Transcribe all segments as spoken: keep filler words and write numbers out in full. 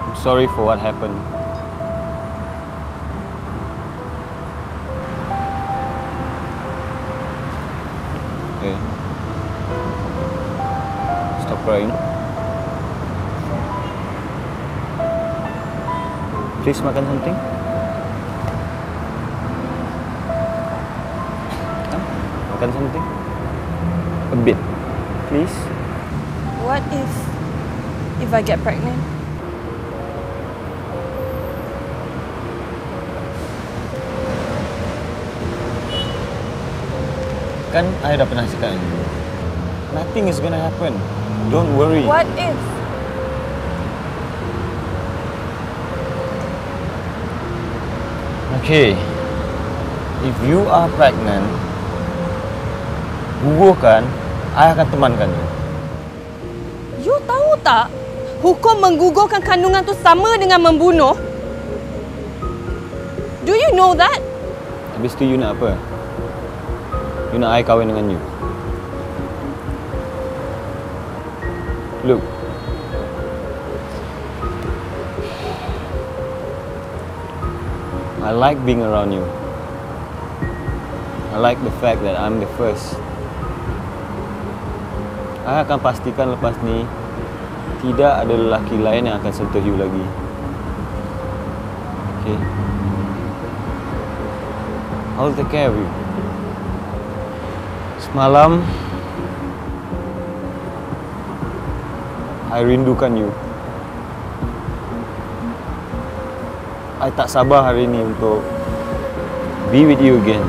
I'm sorry for what happened. Okay. Stop crying. Please makan something. Huh? Makan something. A bit, please. What if, if I get pregnant? Kan I dah pernah cakap dengan you. Nothing is gonna happen. Don't worry. What if? Okay. If you are pregnant, gugurkan, I akan temankan you. You tahu tak? Hukum menggugurkan kandungan tu sama dengan membunuh. Do you know that? Habis tu you nak apa? You nak I kahwin dengan you? Look. I like being around you. I like the fact that I'm the first. I akan pastikan lepas ni tidak ada lelaki lain yang akan sentuh you lagi. Okay? I'll take care of you. Semalam, I rindukan you. I tak sabar hari ini untuk be with you again.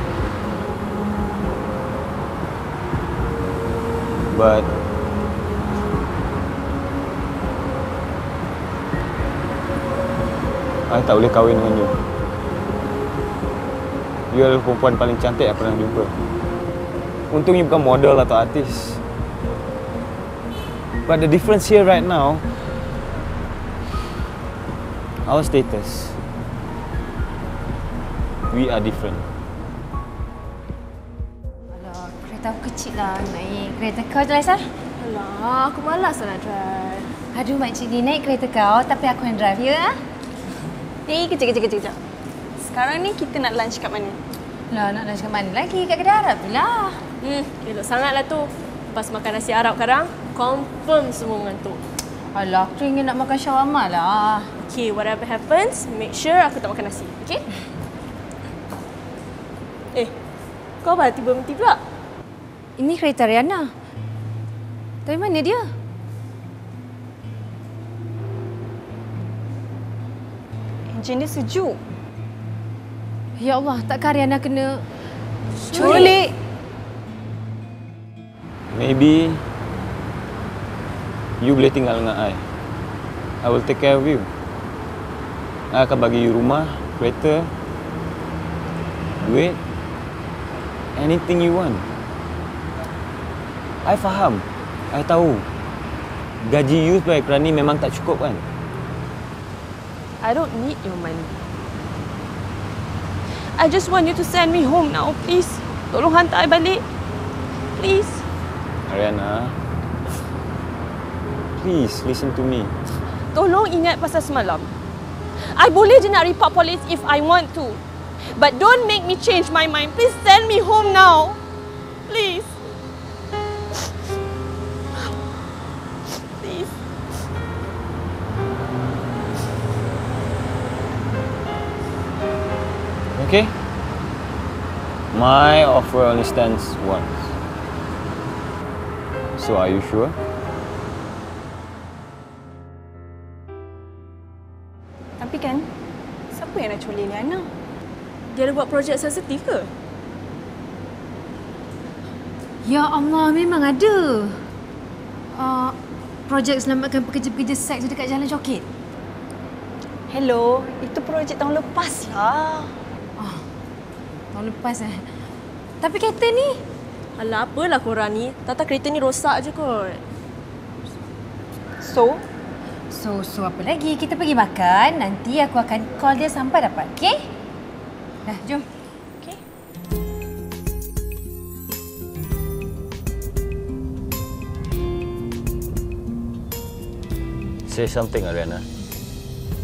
But I tak boleh kahwin dengan you. You adalah perempuan paling cantik yang pernah jumpa. Untung you bukan model atau artis. But the difference here right now, our status, we are different. Alah, kereta aku kecil lah. Naik kereta kau je lah, Aisyah. Alah, aku malas nak drive. Aduh, makcik ni naik kereta kau tapi aku yang drive, ya? Eh, kejap, kejap, kejap, kejap. Sekarang ni kita nak lunch kat mana? Lah, nak lunch kat mana lagi? Kat kedai Arab tu lah. Hmm, elok sangatlah tu. Lepas makan nasi Arab sekarang, confirm semua mengantuk. Alah, aku ingin nak makan shawarma lah. Okay, whatever happens, make sure aku tak makan nasi, okay? Eh, kau apa tiba berhenti pula? Ini kereta Riana. Tapi mana dia? Enjin dia sejuk. Ya Allah, takkan Riana kena Culik. Maybe you boleh tinggal dengan I. I will take care of you. I akan bagi you rumah, kereta, duit, anything you want. I faham. I tahu. Gaji you sebagai kerani memang tak cukup kan? I don't need your money. I just want you to send me home now, please. Tolong hantar I balik. Please. Ariana, please listen to me. Tolong ingat pasal semalam. I boleh je nak report polis if I want to. But don't make me change my mind. Please send me home now. Please. Please. Okay? My offer only stands once. So are you sure? Tapi kan, siapa yang nak culik Liana? Dia ada buat projek sensitif ke? Ya Allah, memang ada. Uh, projek selamatkan pekerja-pekerja seks dekat Jalan Coket. Hello, itu projek tahun lepas lah. Oh, tahun lepas eh. Tapi kereta ni, Alah, apalah korang ni. Tata kereta ni rosak je kot. So, so, so apa lagi? Kita pergi makan. Nanti aku akan call dia sampai dapat, okey? Dah, jom. okay. Say something, Ariana.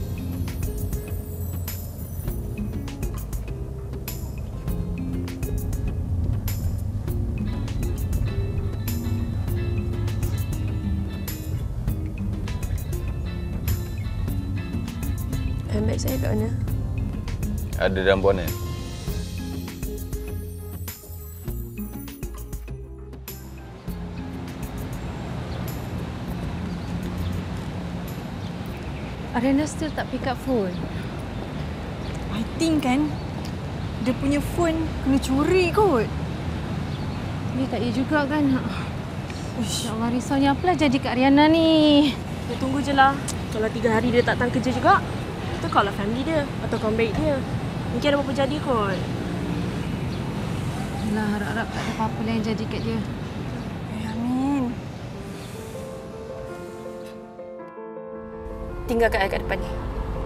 Handbag saya kat mana? Ada dalam bonnet. Ariana still tak pick up phone. I think kan, dia punya phone kena curi kot. Dia tak ya juga kan. Ya Allah, risaunya apalah jadi kat Ariana ni. Dia tunggu je lah. Kalau tiga hari dia tak datang kerja juga, kita call lah family dia atau kawan baik dia. Mungkin ada apa-apa jadi kot. Yalah, harap-harap tak ada apa-apa yang jadi kat dia. Eh, amin. Tinggalkan saya kat depan ni.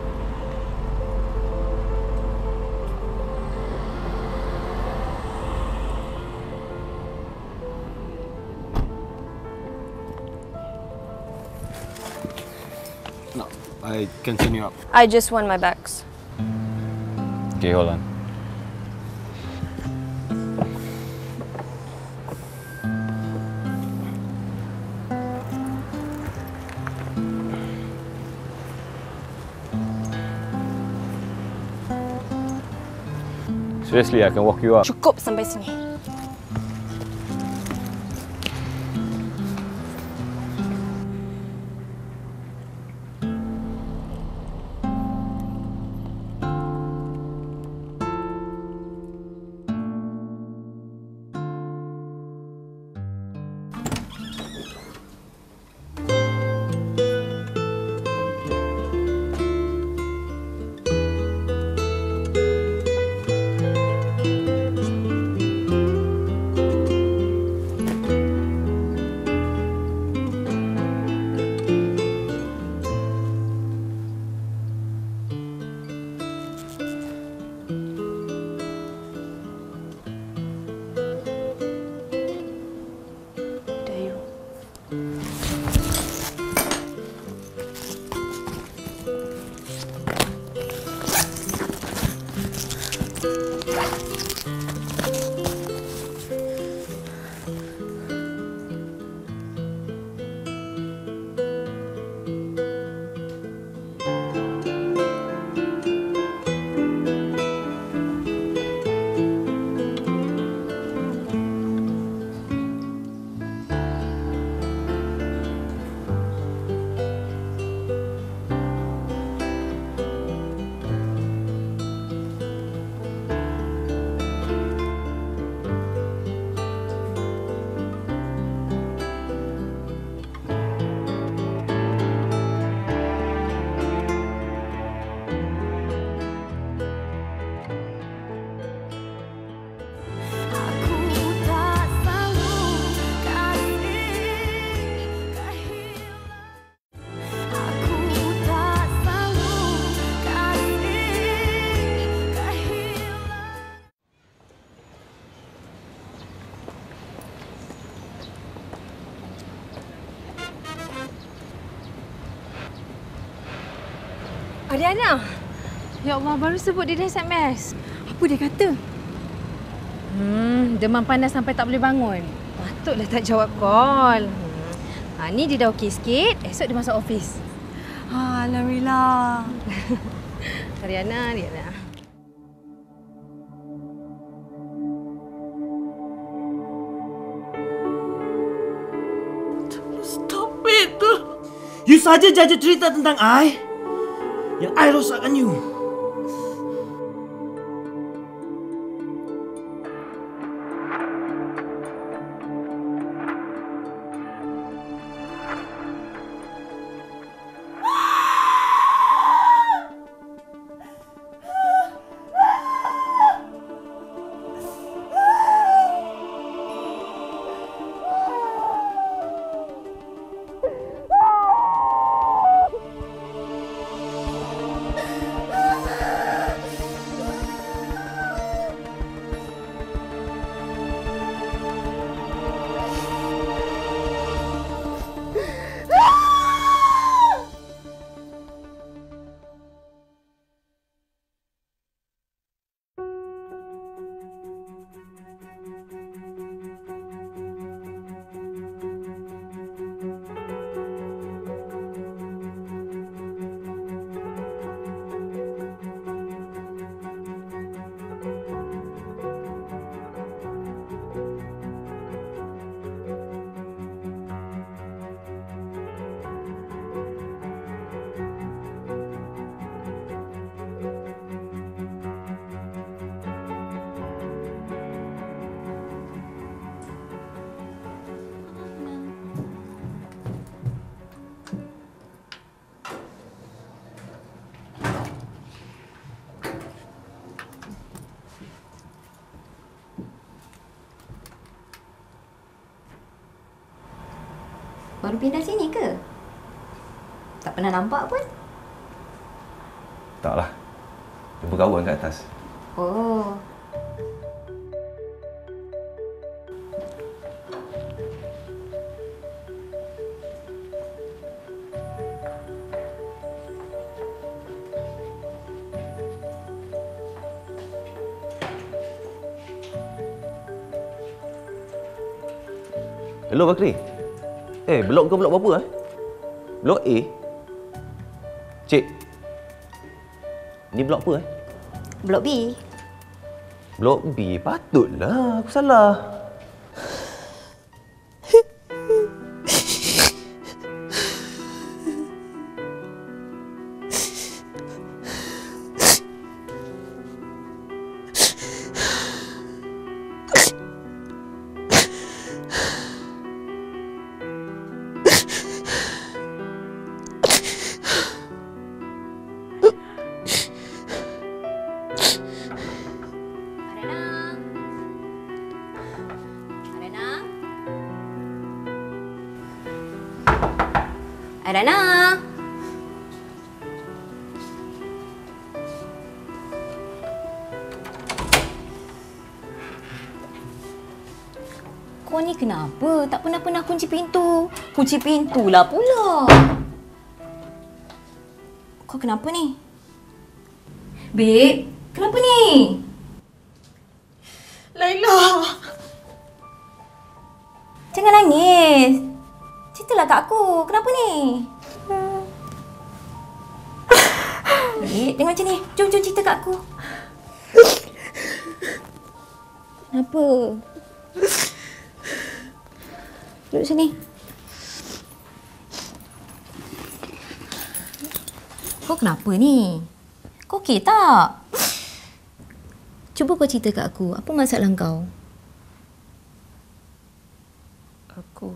No, I can send you up. I just want my bags. Okay, hold on. Seriously, I can walk you up. Cukup sampai sini. Ariana! Ya Allah, baru sebut dia dah S M S. Apa dia kata? Hmm, demam panas sampai tak boleh bangun. Patutlah tak jawab call. Hmm. Ha, ni dia dah okey sikit, esok dia masuk office. Ha, Alhamdulillah. Ariana, Ariana. Stop it! You saja jaja cerita tentang I yang I rosakkan you. Baru pindah sini ke? Tak pernah nampak pun? Taklah. Jumpa kawan kat atas. Oh. Hello Bakri. Eh, blok kau blok berapa eh? Blok A? Cik. Ni blok apa eh? Blok B. Blok B. Patutlah aku salah. Arana. Kau ni kenapa? Tak pernah-pernah kunci pintu. Kunci pintu lah pula. Kau kenapa ni? Babe, kenapa ni? Laila. Jangan nangis. Ceritalah kat aku. Kenapa ni? Babe, tengok macam ni. Jom, jom cerita kat aku. Kenapa? Duduk sini. Kau kenapa ni? Kau okey tak? Cuba kau cerita kat aku. Apa masalah kau? Aku...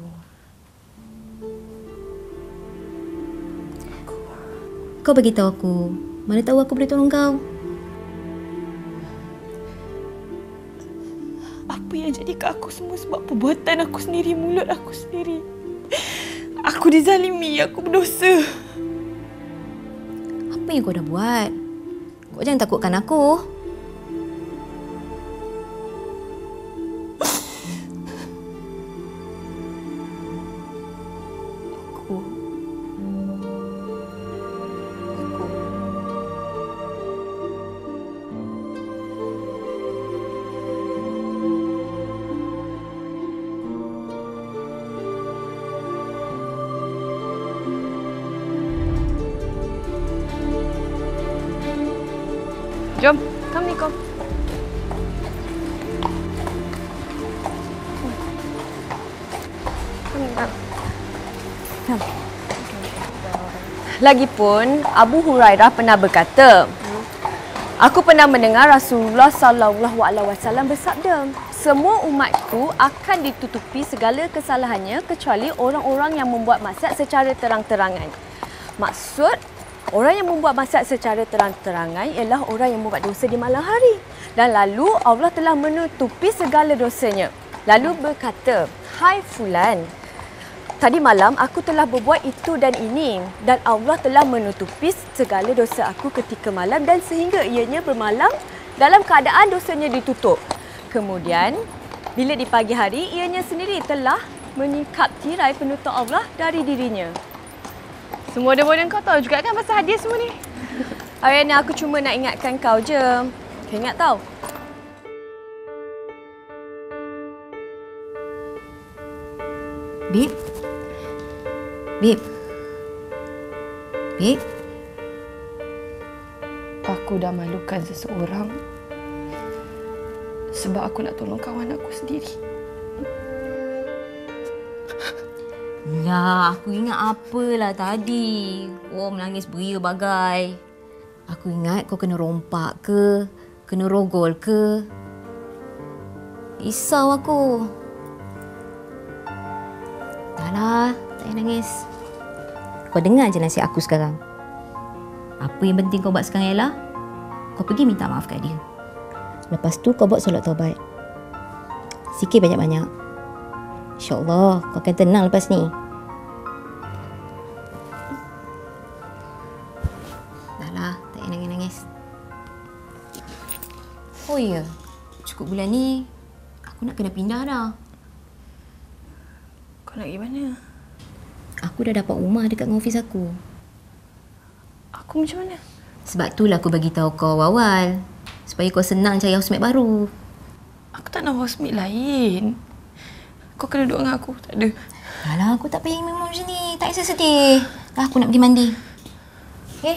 Kau bagi tahu aku. Mana tahu aku boleh tolong kau. Apa yang jadi kat aku semua sebab perbuatan aku sendiri, mulut aku sendiri. Aku dizalimi, aku berdosa. Apa yang kau dah buat? Kau jangan takutkan aku. Jom, come Nico. Lagipun Abu Hurairah pernah berkata, aku pernah mendengar Rasulullah sallallahu alaihi wasallam bersabda, semua umatku akan ditutupi segala kesalahannya kecuali orang-orang yang membuat maksiat secara terang-terangan. Maksud orang yang membuat maksiat secara terang-terangan ialah orang yang membuat dosa di malam hari. Dan lalu Allah telah menutupi segala dosanya. Lalu berkata, hai fulan, tadi malam aku telah berbuat itu dan ini. Dan Allah telah menutupi segala dosa aku ketika malam dan sehingga ianya bermalam dalam keadaan dosanya ditutup. Kemudian, bila di pagi hari, ianya sendiri telah menyingkap tirai penutup Allah dari dirinya. Semua bodoh-bodoh kau tahu juga kan pasal hadiah semua ni? Ariana, aku cuma nak ingatkan kau je. Kau ingat tau? Babe? Babe? Babe? Aku dah malukan seseorang sebab aku nak tolong kawan aku sendiri. Ya, aku ingat apalah tadi. Kau menangis beria bagai. Aku ingat kau kena rompak ke, kena rogol ke. Risau aku. Dahlah, tak payah nangis. Kau dengar je nasihat aku sekarang. Apa yang penting kau buat sekarang ialah kau pergi minta maaf kat dia. Lepas tu kau buat solat taubat. Sikit banyak-banyak. InsyaAllah kau akan tenang lepas ni. Oh ya, cukup bulan ni aku nak kena pindah dah. Kau nak pergi mana? Aku dah dapat rumah dekat dengan ofis aku. Aku macam mana? Sebab itulah aku bagi tahu kau awal. Supaya kau senang cari housemate baru. Aku tak nak housemate lain. Kau kena duduk dengan aku. Tak ada. Alah, aku tak payah memang macam ni. Tak payah sedih. Dah, aku nak pergi mandi. Okey?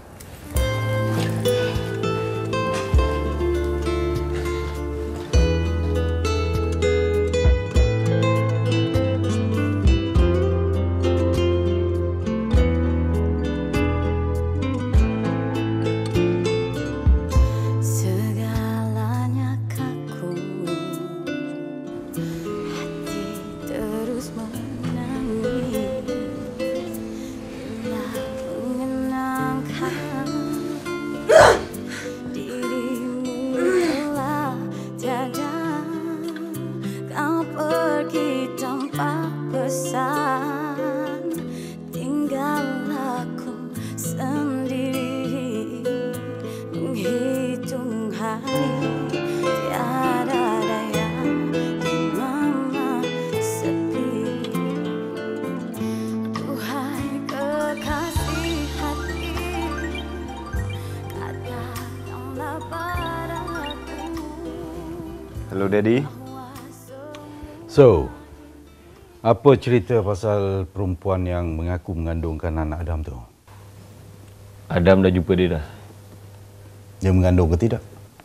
Hello, Daddy. So, apa cerita pasal perempuan yang mengaku mengandungkan anak Adam tu? Adam dah jumpa dia dah. Dia mengandung ke tidak?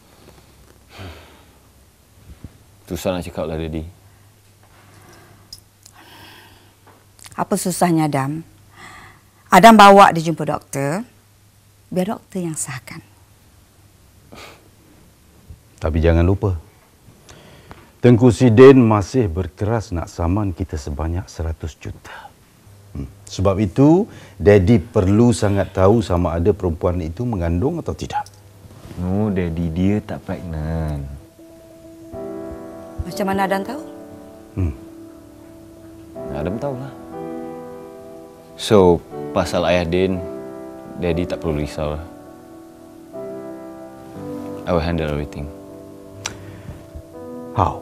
Susah nak cakap lah, Daddy. Apa susahnya, Adam? Adam bawa dia jumpa doktor. Biar doktor yang sahkan. Tapi jangan lupa, Tengku Sidin masih berkeras nak saman kita sebanyak seratus juta. Hmm. Sebab itu, Daddy perlu sangat tahu sama ada perempuan itu mengandung atau tidak. No, Daddy, dia tak pregnant. Macam mana Adam tahu? Hmm. Adam tahulah. So, pasal ayah Din, Daddy tak perlu risau lah. I will handle everything. How?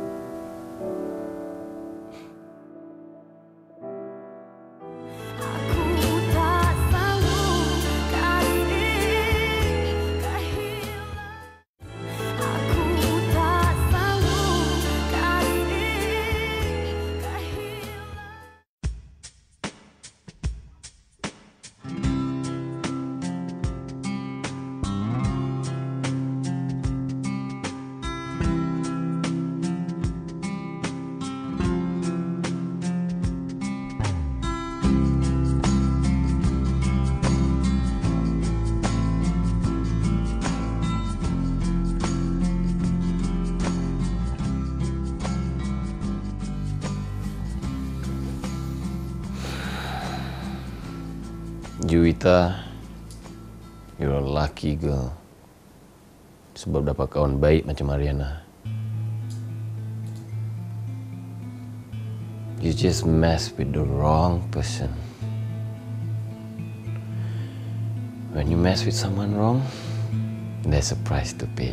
Juwita, you're a lucky girl. Sebab dapat kawan baik macam Mariana. You just mess with the wrong person. When you mess with someone wrong, there's a price to pay.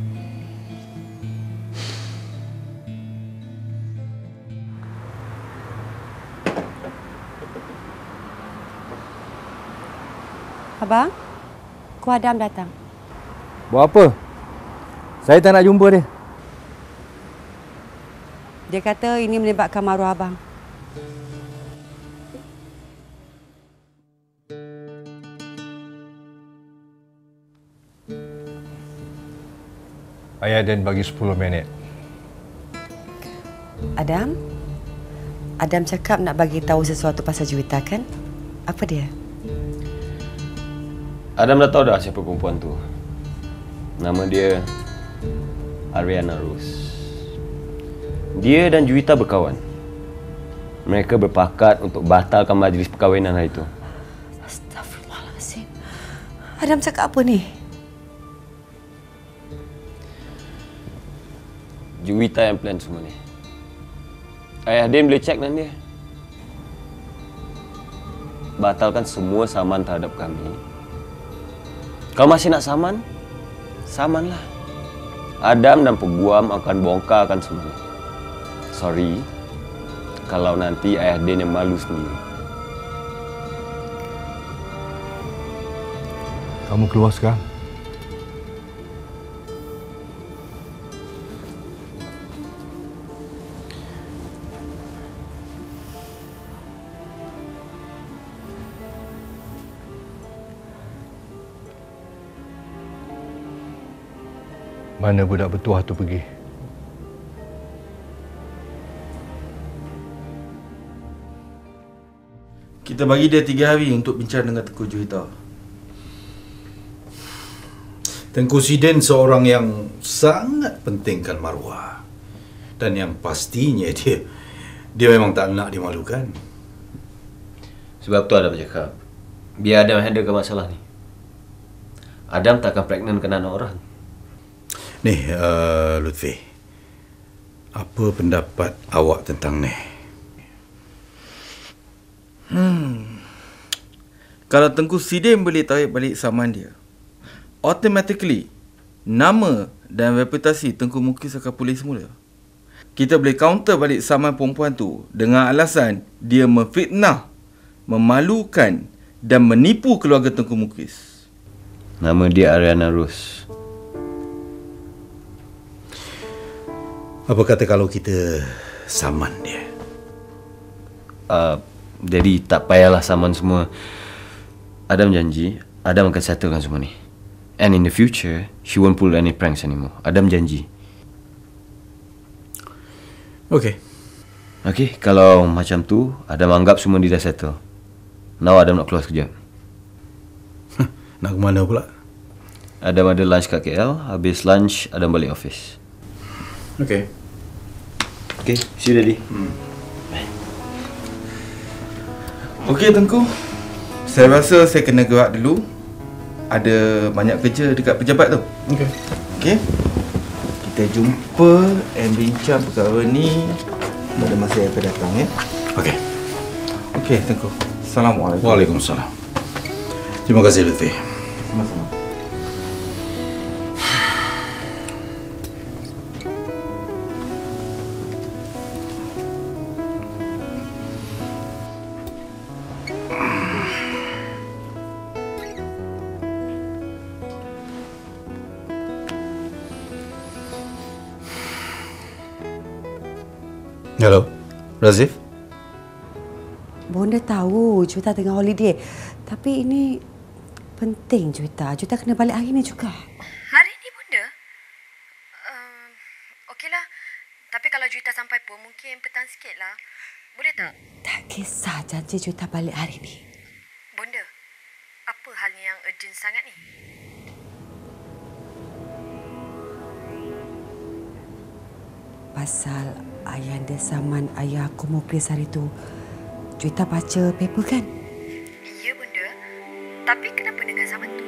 Abang, Ko Adam datang. Buat apa? Saya tak nak jumpa dia. Dia kata ini melibatkan maruah abang. Ayah Dan bagi sepuluh minit. Adam? Adam cakap nak bagi tahu sesuatu pasal Juwita kan? Apa dia? Adam dah tahu dah siapa perempuan tu. Nama dia Ariana Rose. Dia dan Juwita berkawan. Mereka berpakat untuk batalkan majlis perkahwinan hari itu. Astagfirullahalazim. Adam cakap apa ni? Juwita yang plan semua ni. Ayah Din boleh cek dengan dia. Batalkan semua saman terhadap kami. Kalau masih nak saman, samanlah. Adam dan peguam akan bongkarkan semua. Sorry kalau nanti ayah Din yang malu sendiri. Kamu keluar sekarang. Mana budak bertuah tu pergi? Kita bagi dia tiga hari untuk bincang dengan Tengku Juwita. Tengku Siden seorang yang sangat pentingkan maruah. Dan yang pastinya dia dia memang tak nak dimalukan. Sebab tu Adam cakap, biar Adam handlekan masalah ni. Adam takkan pregnantkan anak orang. Ni, uh, Lutfi. Apa pendapat awak tentang ni? Hmm. Kalau Tengku Sidin boleh tarik balik saman dia, automatically nama dan reputasi Tengku Mukis akan pulih semula. Kita boleh counter balik saman perempuan tu dengan alasan dia memfitnah, memalukan dan menipu keluarga Tengku Mukis. Nama dia Ariana Rose. Apa kata kalau kita saman dia? Uh, jadi tak payahlah saman semua. Adam janji, Adam akan settlekan semua ni. And in the future, she won't pull any pranks anymore. Adam janji. Okay. Okay, kalau macam tu, Adam anggap semua dia dah settle. Now Adam nak keluar sekejap. Nak ke mana pula? Adam ada lunch kat K L. Habis lunch, Adam balik office. Okay. Okay, see you daddy. Hmm. Okey Tengku, saya rasa saya kena gerak dulu. Ada banyak kerja dekat pejabat tu. Okey. Okey. Kita jumpa and bincang perkara ni pada masa yang akan datang ya. Okey. Okey Tengku. Assalamualaikum. Waalaikumsalam. Terima kasih Lutfi. Sama-sama. Hello, Razif? Bonda tahu Juwita tengah holiday. Tapi ini penting Juwita. Juwita kena balik hari ni juga. Hari ni Bonda? Uh, Okeylah. Tapi kalau Juwita sampai pun mungkin petang sikit lah. Boleh tak? Tak kisah, janji Juwita balik hari ni. Bonda, apa halnya yang urgent sangat ni? Pasal ayahanda saman ayah aku Muklis hari tu. Juwita baca paper kan? Ya Bonda. Tapi kenapa dengan saman tu?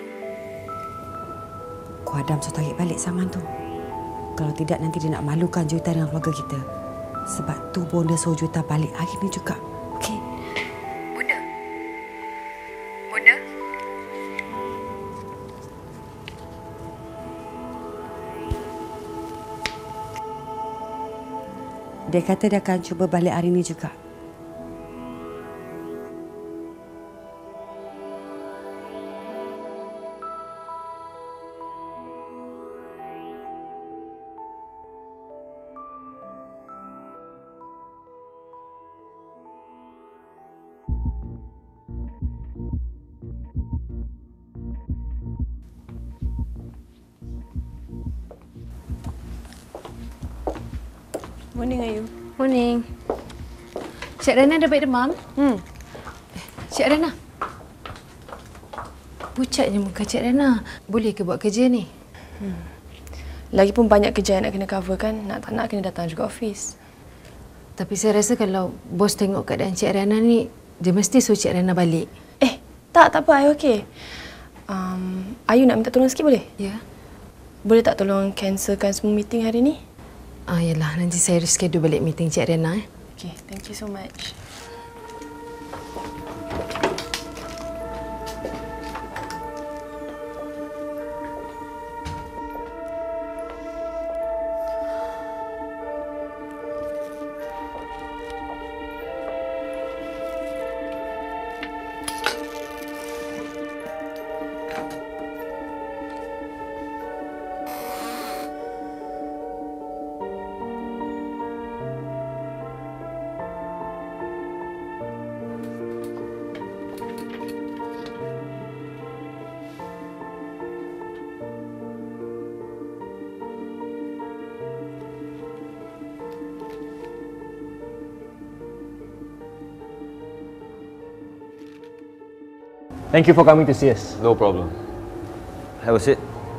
Ku Adam suruh tarik balik saman tu. Kalau tidak nanti dia nak malukan Juwita dengan keluarga kita. Sebab tu Bonda suruh Juwita balik hari ni juga. Okey? Bonda? Bonda? Dia kata dia akan cuba balik hari ni juga. Morning, Ayu. Morning. Cik Rana dah baik demam? Hmm. Cik Rana. Pucatnya muka Cik Rana. Boleh ke buat kerja ni? Hmm. Lagipun banyak kerja yang nak kena cover kan. Nak tak nak kena datang juga office. Tapi saya rasa kalau bos tengok keadaan Cik Rana ni, dia mesti suruh Cik Rana balik. Eh, tak, tak apa. Ayu okey. Um, Ayu nak minta tolong sikit boleh? Ya. Boleh tak tolong cancelkan semua meeting hari ni? Ah, yalah, nanti saya reschedule balik meeting Cik Rana. Eh. Okay, thank you so much. Thank you for coming to see us. No problem. Have a seat.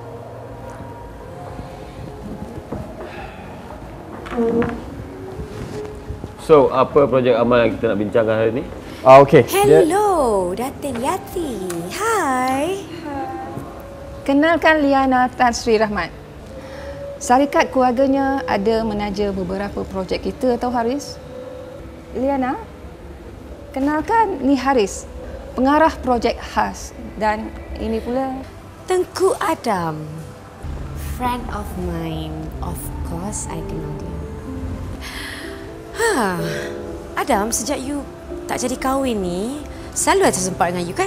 So, apa projek amal yang kita nak bincangkan hari ni? Ah, okay. Hello, Datin Yati. Hai. Kenalkan Liana Tan Sri Rahmat. Syarikat keluarganya ada menaja beberapa projek kita tahu Haris. Liana, kenalkan ni Haris, pengarah projek khas, dan ini pula Tengku Adam. Friend of mine. Of course I kenal dia. Ha, Adam, sejak you tak jadi kahwin ni, selalu ada sempat dengan you kan?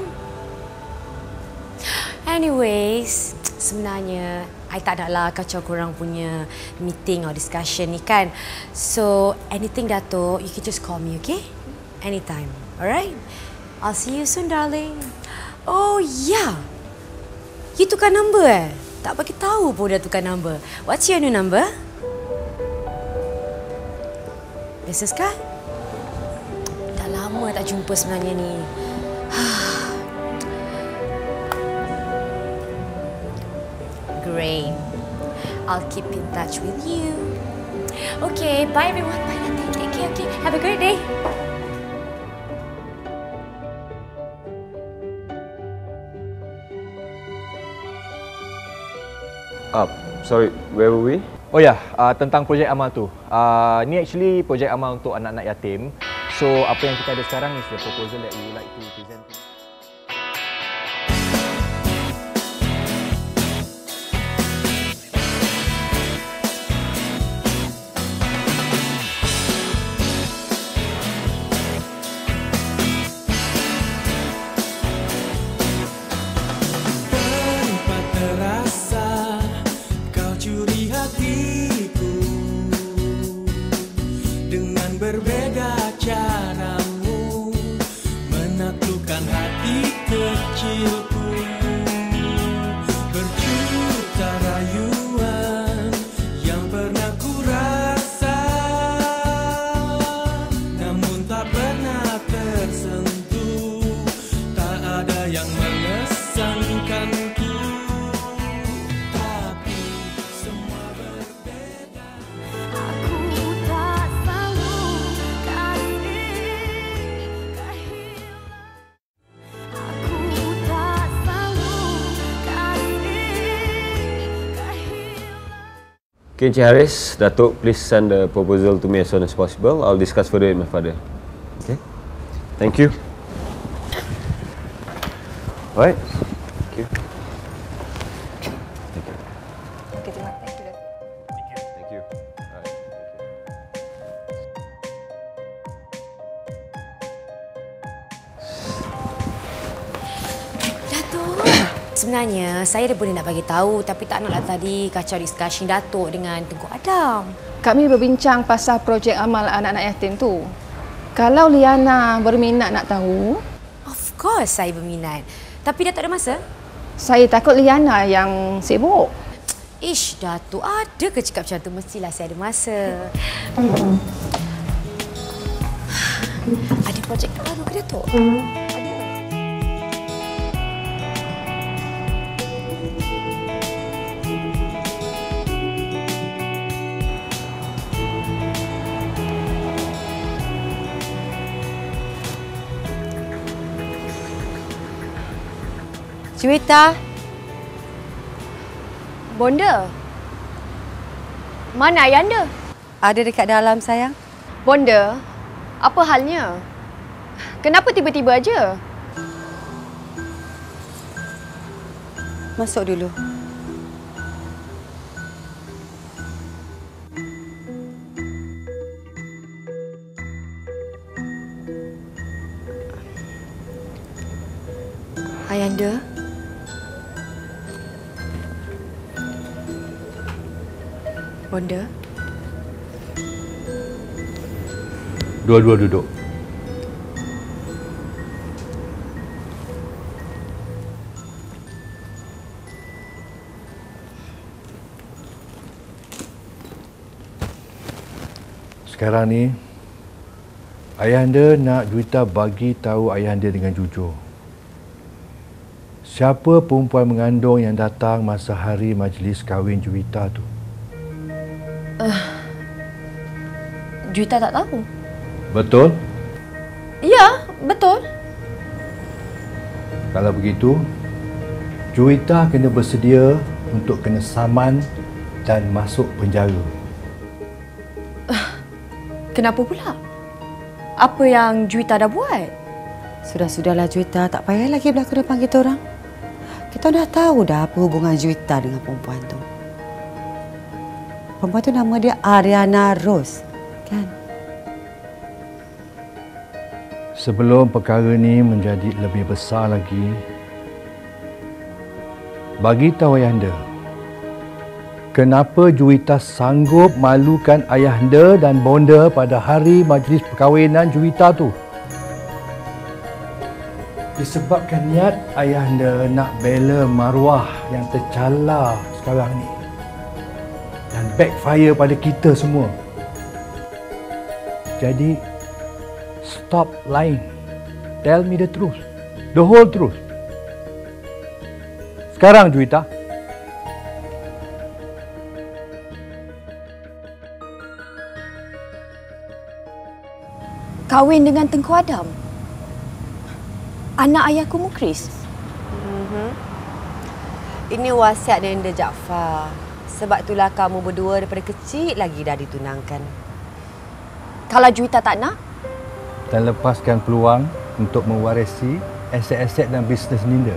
Anyways, sebenarnya I tak naklah kacau korang punya meeting or discussion ni kan. So, anything Dato', you can just call me, okay? Anytime, alright? I'll see you soon, darling. Oh, yeah. You tukar number eh? Tak bagi tahu pun dah tukar number. What's your new number? Biasa kah? Dah lama tak jumpa sebenarnya ni. Great. I'll keep in touch with you. Okay, bye everyone. Bye Nanti. Take care, okay? Have a great day. Up. Sorry, where were we? Oh ya, yeah, uh, tentang projek amal tu. Uh, ni actually projek amal untuk anak-anak yatim. So, apa yang kita ada sekarang is the proposal that we would like to present to. Okay, Encik Haris, Datuk, please send the proposal to me as soon as possible. I'll discuss further with my father. Okay? Thank you. Alright. Thank you. Thank you. Okay, terima kasih. Thank you. Thank you. Alright. Datuk. Sebenarnya saya dah boleh nak bagi tahu tapi tak naklah tadi kacau discussion Datuk dengan Tengku Adam. Kami berbincang pasal projek amal anak-anak yatim tu. Kalau Liana berminat nak tahu, of course saya berminat. Tapi dah tak ada masa? Saya takut Liana yang sibuk. Ish, Datuk, ada ke cakap macam tu? Mestilah saya ada masa. Ada projek baru ke Datuk? Ada. Juwita. Bonda. Mana ayanda? Ada dekat dalam, sayang. Bonda, apa halnya? Kenapa tiba-tiba aja? Masuk dulu. Ayanda. Bonda. Dua-dua duduk. Sekarang ni, ayahanda nak Juwita bagi tahu ayahanda dengan jujur. siapa perempuan mengandung yang datang masa hari majlis kahwin Juwita tu? Uh, Juwita tak tahu. Betul? Ya, betul. Kalau begitu, Juwita kena bersedia untuk kena saman dan masuk penjara. Uh, kenapa pula? Apa yang Juwita dah buat? Sudah-sudahlah Juwita, tak payah lagi belaka depan kita orang. Kita dah tahu dah apa hubungan Juwita dengan perempuan tu. Perempuan tu nama dia Ariana Rose, kan? Sebelum perkara ni menjadi lebih besar lagi, bagi tahu ayahanda, kenapa Juwita sanggup malukan ayahanda dan bonda pada hari majlis perkahwinan Juwita tu? Disebabkan niat ayahanda nak bela maruah yang tercalar sekarang ni dan backfire pada kita semua. Jadi, stop lying. Tell me the truth. The whole truth. Sekarang, Juwita. Kahwin dengan Tengku Adam? Anak ayahku Mukris? Mm-hmm. Ini wasiat Nenda Jaafar. Sebab itulah kamu berdua daripada kecil lagi dah ditunangkan. Kalau Juwita tak nak? Dan lepaskan peluang untuk mewarisi aset-aset dan bisnes Nenda.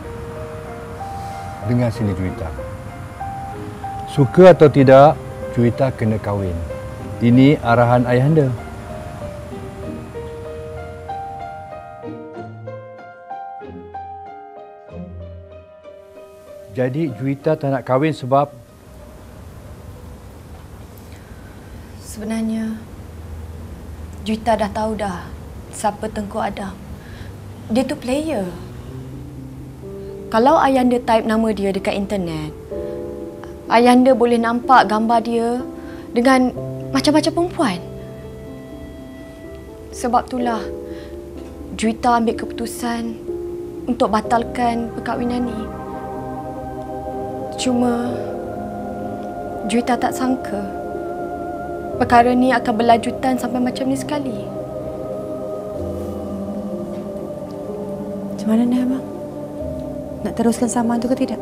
Dengar sini Juwita. Suka atau tidak, Juwita kena kahwin. Ini arahan ayahanda. Jadi Juwita tak nak kahwin sebab... Sebenarnya, Juwita dah tahu dah siapa Tengku Adam. Dia tu player. Kalau ayahanda type nama dia dekat internet, ayahanda boleh nampak gambar dia dengan macam-macam perempuan. Sebab itulah Juwita ambil keputusan untuk batalkan perkahwinan ni. Cuma Juwita tak sangka perkara ni akan berlanjutan sampai macam ni sekali. Macam mana ni abang? Nak teruskan saman tu ke tidak?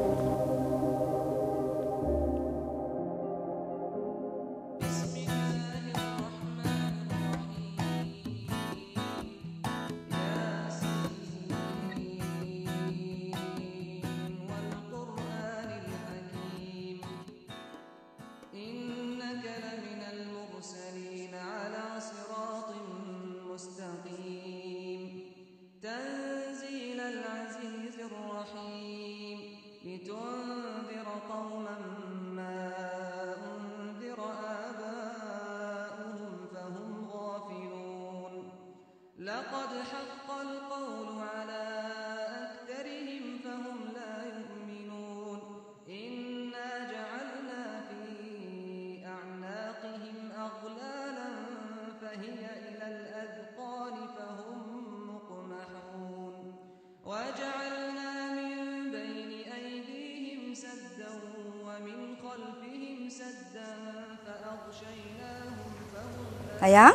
لقد حق القول على أكثرهم فهم لا يؤمنون إنا جعلنا في أعناقهم أغلالا فهي إلى الأذقان فهم مقمحون وجعلنا من بين أيديهم سدا ومن خلفهم سدا فأغشيناهم فهم لا Ayang?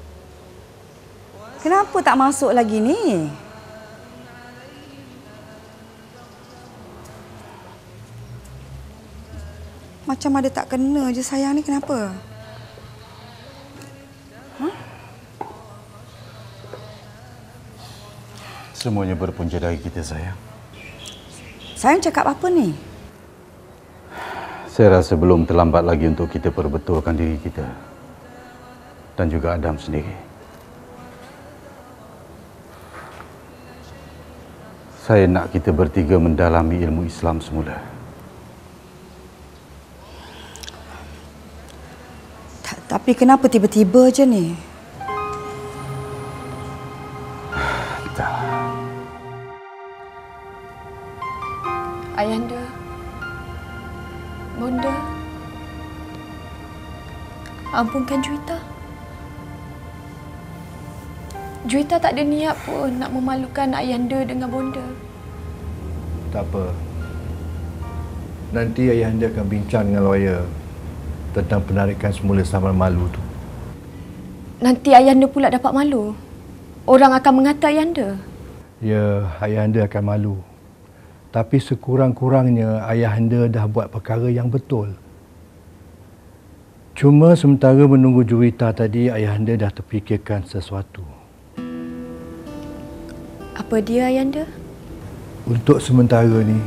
Kenapa tak masuk lagi ni? Macam ada tak kena je sayang ni, kenapa? Huh? Semuanya berpunca dari kita, sayang. Sayang cakap apa ni? Saya rasa belum terlambat lagi untuk kita perbetulkan diri kita. Dan juga Adam sendiri. Saya nak kita bertiga mendalami ilmu Islam semula. Tapi kenapa tiba-tiba je ni? Tak. Ayahanda, Bonda, ampunkan Juwita. Juwita tak ada niat pun nak memalukan ayahanda dengan Bonda. Tak apa. Nanti ayah anda akan bincang dengan lawyer tentang penarikan semula samaran malu tu. Nanti ayahanda pula dapat malu. Orang akan mengata ayahanda. Ya, ayah anda akan malu. Tapi sekurang-kurangnya ayah anda dah buat perkara yang betul. Cuma sementara menunggu Juwita tadi, ayah anda dah terfikirkan sesuatu. Apa dia, ayahanda? Untuk sementara ni,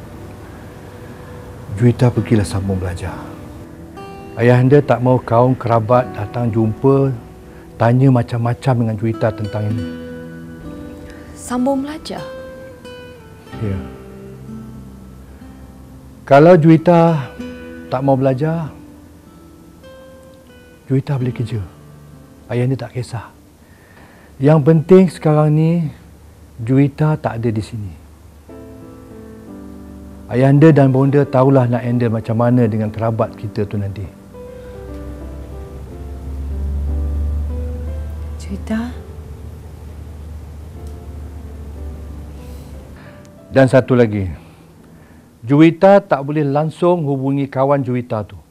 Juwita pergilah sambung belajar. Ayah anda tak mahu kaum kerabat datang jumpa, tanya macam-macam dengan Juwita tentang ini. Sambung belajar? Ya. Kalau Juwita tak mau belajar, Juwita boleh kerja. Ayah anda tak kisah. Yang penting sekarang ni, Juwita tak ada di sini. Ayah anda dan bonda tahulah nak handle macam mana dengan kerabat kita tu nanti. Juwita? Dan satu lagi, Juwita tak boleh langsung hubungi kawan Juwita tu.